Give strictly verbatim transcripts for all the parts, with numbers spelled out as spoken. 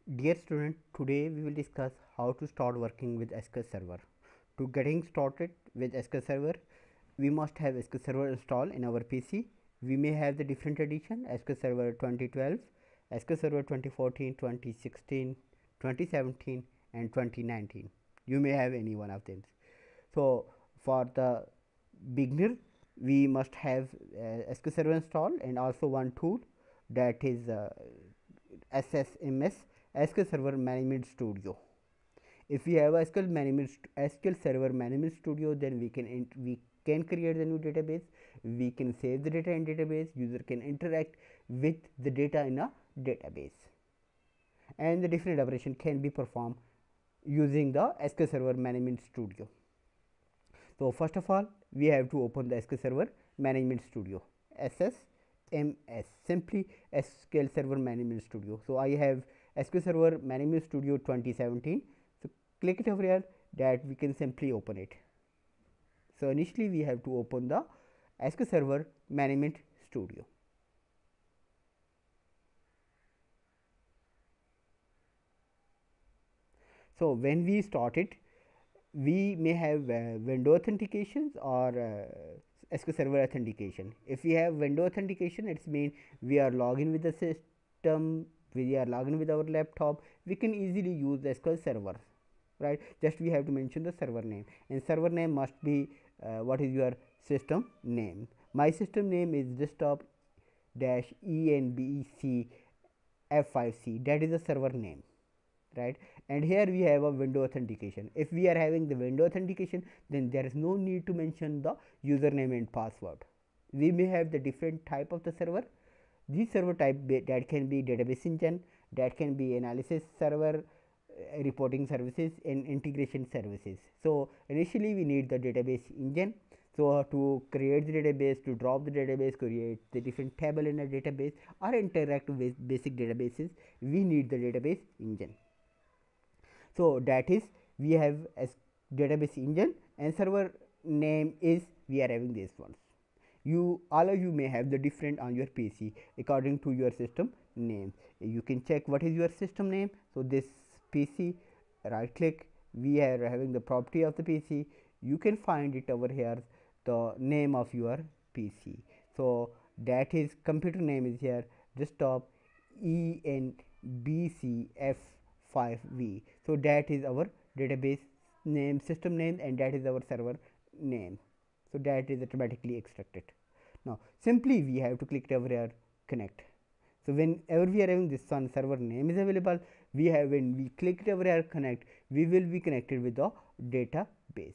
Dear student, today we will discuss how to start working with S Q L Server. To getting started with S Q L Server, we must have S Q L Server installed in our P C. We may have the different edition S Q L Server twenty twelve, S Q L Server twenty fourteen, twenty sixteen, twenty seventeen and twenty nineteen. You may have any one of them. So, for the beginner, we must have uh, S Q L Server installed and also one tool, that is uh, S S M S, S Q L Server Management Studio. If we have S Q L Management S Q L Server Management Studio, then we can we can create the new database. We can save the data in database. User can interact with the data in a database, and the different operation can be performed using the S Q L Server Management Studio. So, first of all, we have to open the S Q L Server Management Studio, S S M S, simply S Q L Server Management Studio. So, I have S Q L Server Management Studio twenty seventeen. So, click it over here, that we can simply open it. So, initially we have to open the S Q L Server Management Studio. So, when we start it, we may have uh, window authentications or uh, S Q L Server authentication. If we have window authentication, it means we are logging with the system, we are logging with our laptop, we can easily use the S Q L Server, right? Just we have to mention the server name, and server name must be uh, what is your system name. My system name is desktop dash E N B C F five C, that is the server name, right? And here we have a window authentication. If we are having the window authentication, then there is no need to mention the username and password. We may have the different type of the server. This server type, that can be database engine, that can be analysis server, uh, reporting services and integration services. So, initially we need the database engine. So, uh, to create the database, to drop the database, create the different table in a database or interact with basic databases, we need the database engine. So, that is we have as database engine, and server name is we are having these ones. You all of you may have the different on your P C according to your system name. You can check what is your system name. So, this P C, right click, we are having the property of the P C. You can find it over here, the name of your P C. So, that is computer name is here, desktop E N B C F five V. So, that is our database name, system name, and that is our server name. So, that is automatically extracted. Now, simply we have to click over here connect. So, whenever we are having this one server name is available, we have when we click over here connect, we will be connected with the database,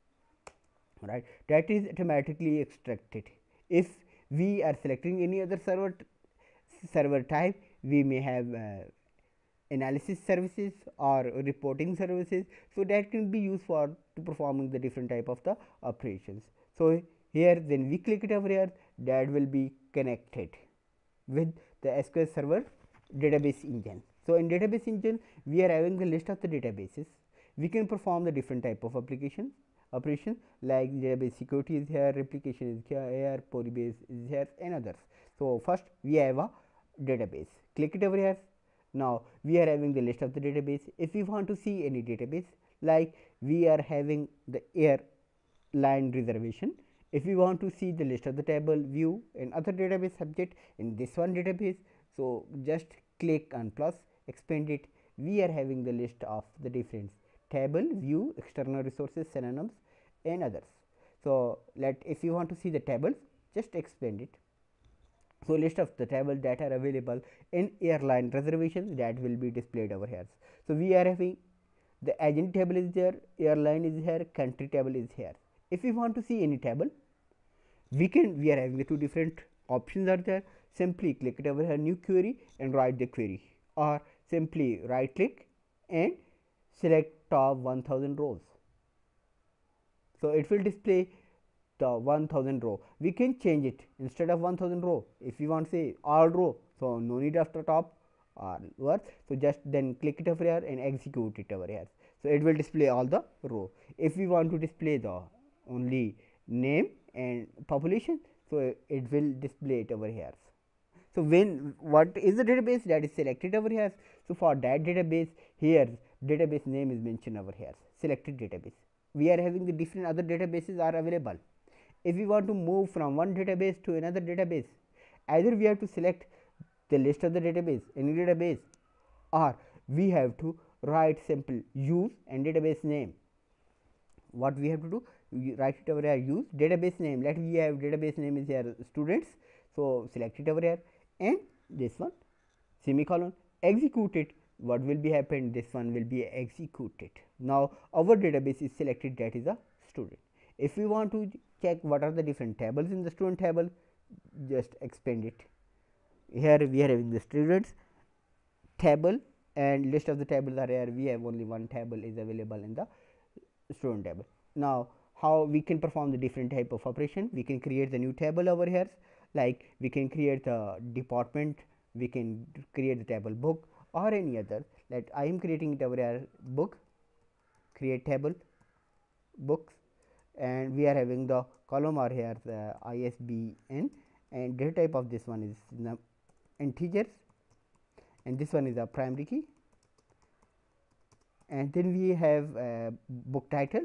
right? That is automatically extracted. If we are selecting any other server server type, we may have uh, analysis services or reporting services. So, that can be used for to performing the different type of the operations. So, here when we click it over here, that will be connected with the S Q L Server database engine. So, in database engine, we are having the list of the databases. We can perform the different type of applications operation, like database security is here, replication is here, polybase is here, and others. So, first we have a database. Click it over here. Now, we are having the list of the database. If we want to see any database, like we are having the airline reservation, if we want to see the list of the table, view and other database subject in this one database, so just click on plus, expand it. We are having the list of the different table, view, external resources, synonyms and others. So, let if you want to see the tables, just expand it. So, list of the table that are available in airline reservations, that will be displayed over here. So, we are having the agent table is there, airline is here, country table is here. If we want to see any table, we can we are having the two different options are there. Simply click it over here, new query, and write the query, or simply right click and select top one thousand rows. So, it will display the one thousand row. We can change it instead of one thousand row. If we want to say all row, so no need after top or words. So, just then click it over here and execute it over here. So, it will display all the row. If we want to display the only name and population, so it will display it over here. So when what is the database that is selected over here? So for that database, here database name is mentioned over here, selected database. We are having the different other databases are available. If we want to move from one database to another database, either we have to select the list of the database, any database, or we have to write simple use and database name. What we have to do, we write it over here, use database name. Let we have database name is here students, so select it over here, and this one semicolon, execute it. What will be happened, this one will be executed. Now our database is selected, that is a student. If we want to check what are the different tables in the student table, just expand it. Here we are having the students table, and list of the tables are here. We have only one table is available in the student table. Now how we can perform the different type of operation, we can create the new table over here, like we can create the department, we can create the table book or any other. Let I am creating it over here, book, create table books, and we are having the column are here the I S B N, and data type of this one is integers, and this one is a primary key, and then we have uh, book title,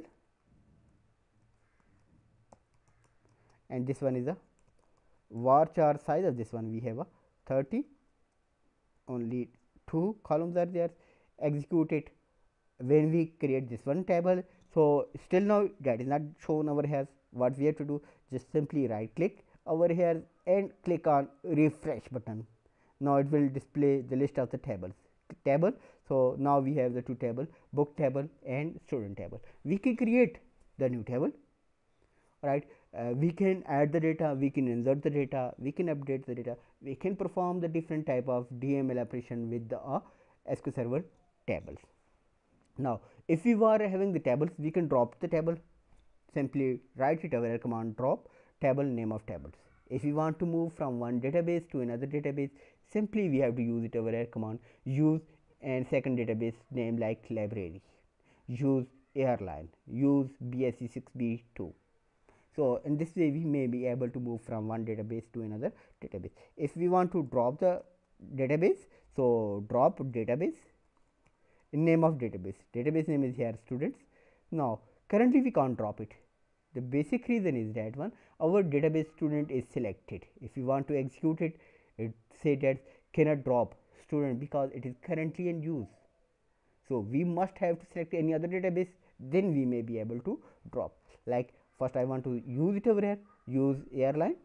and this one is a varchar size of this one, we have a thirty, only two columns are there. Execute it when we create this one table. So still now that is not shown over here. What we have to do, just simply right click over here and click on refresh button. Now it will display the list of the tables table. So now we have the two table, book table and student table. We can create the new table, right? Uh, we can add the data, we can insert the data, we can update the data, we can perform the different type of D M L operation with the uh, S Q L Server tables. Now if we were having the tables, we can drop the table, simply write it over here, command drop table name of tables. If we want to move from one database to another database, simply we have to use it over here, command use and second database name like library, use airline, use B S C six B two. So in this way we may be able to move from one database to another database. If we want to drop the database, so drop database, name of database, database name is here students. Now currently we can't drop it. The basic reason is that one, our database student is selected. If we want to execute it, it say that cannot drop student because it is currently in use. So we must have to select any other database, then we may be able to drop. Like first I want to use it over here, use airline.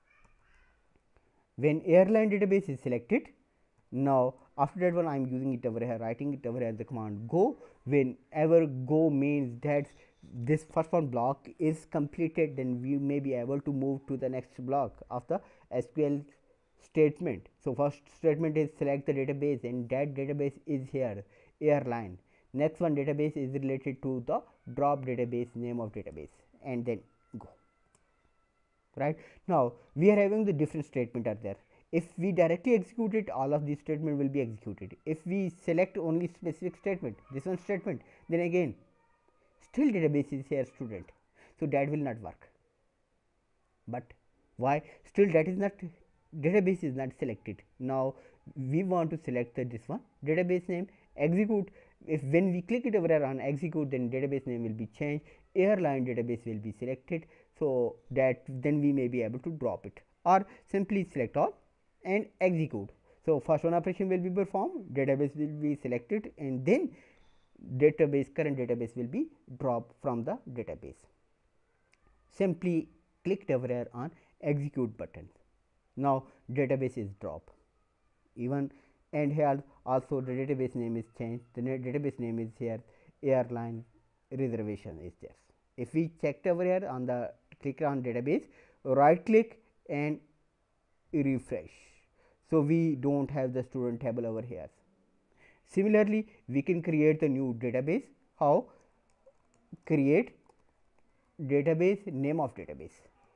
When airline database is selected, now after that one I am using it over here, writing it over here the command go. Whenever go means that this first one block is completed, then we may be able to move to the next block of the S Q L statement. So first statement is select the database, and that database is here airline. Next one database is related to the drop database name of database, and then go. Right now we are having the different statement are there. If we directly execute it, all of these statement will be executed. If we select only specific statement, this one statement, then again still database is here student, so that will not work. But why still that is not, database is not selected. Now we want to select the, this one database name, execute. If when we click it over here on execute, then database name will be changed, airline database will be selected, so that then we may be able to drop it, or simply select all and execute. So first one operation will be performed, database will be selected, and then database current database will be dropped from the database. Simply click over here on execute button. Now database is dropped. Even and here also the database name is changed. The database name is here airline reservation is there. If we checked over here on the click on database, right click and refresh. So we don't have the student table over here. Similarly, we can create the new database. How? Create database name of database.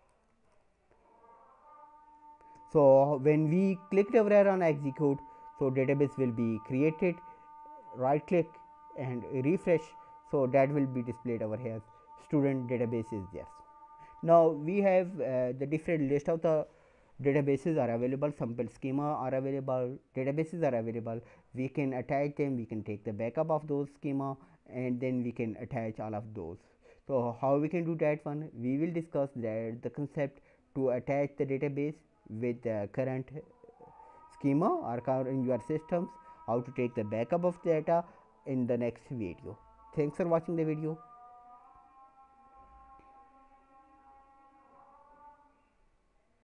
So when we clicked over here on execute, so database will be created. Right click and refresh, so that will be displayed over here. Student database is there. Now we have uh, the different list of the databases are available, sample schema are available, databases are available. We can attach them, we can take the backup of those schema, and then we can attach all of those. So how we can do that one, we will discuss that the concept to attach the database with the current schema or current your systems, how to take the backup of data in the next video. Thanks for watching the video.